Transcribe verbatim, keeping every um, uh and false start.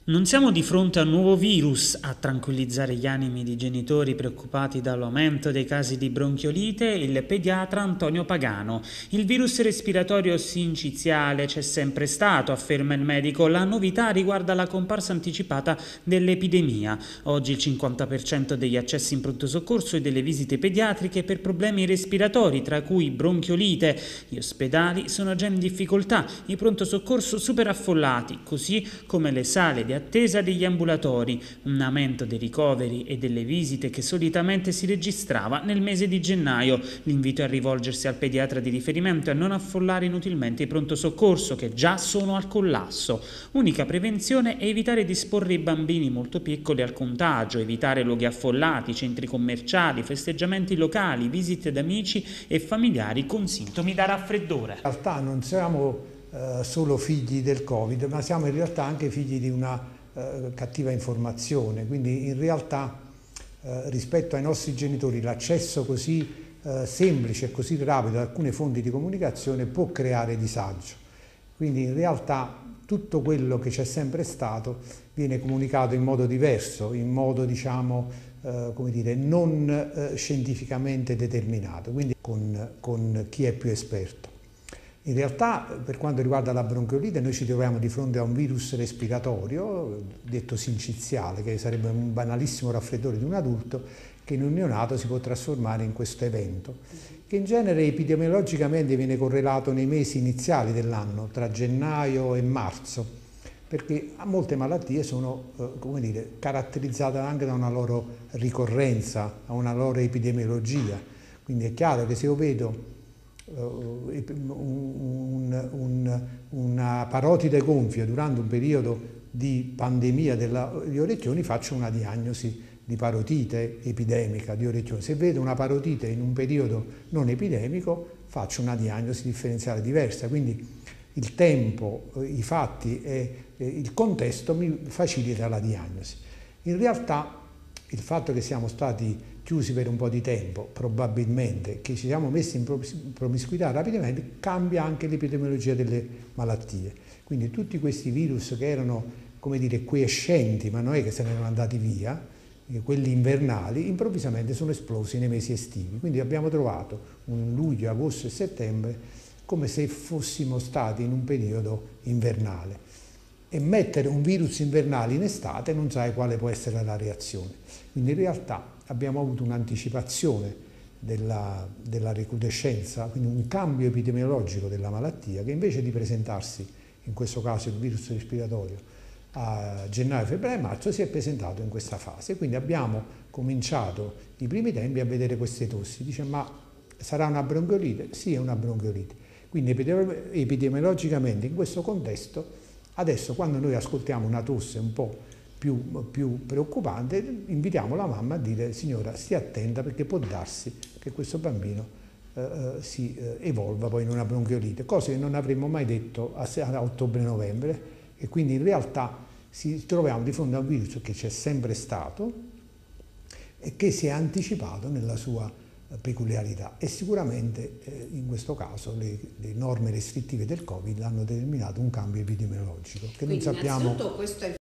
Non siamo di fronte a un nuovo virus a tranquillizzare gli animi di genitori preoccupati dall'aumento dei casi di bronchiolite, il pediatra Antonio Pagano. Il virus respiratorio sinciziale c'è sempre stato, afferma il medico. La novità riguarda la comparsa anticipata dell'epidemia. Oggi il cinquanta per cento degli accessi in pronto soccorso e delle visite pediatriche per problemi respiratori, tra cui bronchiolite. Gli ospedali sono già in difficoltà, i pronto soccorso super affollati, così come le sale di attesa degli ambulatori, un aumento dei ricoveri e delle visite che solitamente si registrava nel mese di gennaio. L'invito è a rivolgersi al pediatra di riferimento e a non affollare inutilmente i pronto soccorso che già sono al collasso. Unica prevenzione è evitare di esporre i bambini molto piccoli al contagio, evitare luoghi affollati, centri commerciali, festeggiamenti locali, visite ad amici e familiari con sintomi da raffreddore. In realtà non siamo eh, solo figli del Covid, ma siamo in realtà anche figli di una eh, cattiva informazione, quindi in realtà eh, rispetto ai nostri genitori l'accesso così eh, semplice e così rapido ad alcune fonti di comunicazione può creare disagio. Quindi in realtà tutto quello che c'è sempre stato viene comunicato in modo diverso, in modo diciamo eh, come dire, non eh, scientificamente determinato, quindi con, con chi è più esperto. In realtà per quanto riguarda la bronchiolite noi ci troviamo di fronte a un virus respiratorio, detto sinciziale, che sarebbe un banalissimo raffreddore di un adulto, che in un neonato si può trasformare in questo evento, che in genere epidemiologicamente viene correlato nei mesi iniziali dell'anno, tra gennaio e marzo, perché molte malattie sono eh, come dire, caratterizzate anche da una loro ricorrenza, da una loro epidemiologia. Quindi è chiaro che se io vedo uh, un, un, una parotide gonfia durante un periodo di pandemia degli orecchioni, faccio una diagnosi di parotite epidemica di orecchioni. Se vedo una parotite in un periodo non epidemico, faccio una diagnosi differenziale diversa. Quindi il tempo, i fatti e il contesto mi facilita la diagnosi. In realtà il fatto che siamo stati chiusi per un po' di tempo, probabilmente, che ci siamo messi in promiscuità rapidamente, cambia anche l'epidemiologia delle malattie. Quindi tutti questi virus che erano, come dire, quiescenti, ma non è che se ne erano andati via, quelli invernali, improvvisamente sono esplosi nei mesi estivi. Quindi abbiamo trovato un luglio, agosto e settembre come se fossimo stati in un periodo invernale. E mettere un virus invernale in estate non sai quale può essere la reazione. Quindi in realtà abbiamo avuto un'anticipazione della, della recrudescenza, quindi un cambio epidemiologico della malattia che invece di presentarsi, in questo caso il virus respiratorio, a gennaio, febbraio e marzo, si è presentato in questa fase. Quindi abbiamo cominciato i primi tempi a vedere queste tossi. Dice, ma sarà una bronchiolite? Sì, è una bronchiolite. Quindi epidemiologicamente in questo contesto, adesso quando noi ascoltiamo una tosse un po' più, più preoccupante, invitiamo la mamma a dire, signora, stia attenta perché può darsi che questo bambino eh, si eh, evolva poi in una bronchiolite, cosa che non avremmo mai detto a, a ottobre-novembre. E quindi in realtà ci troviamo di fronte a un virus che c'è sempre stato e che si è anticipato nella sua peculiarità, e sicuramente eh, in questo caso le, le norme restrittive del Covid hanno determinato un cambio epidemiologico che Quindi non sappiamo. Innanzitutto questo è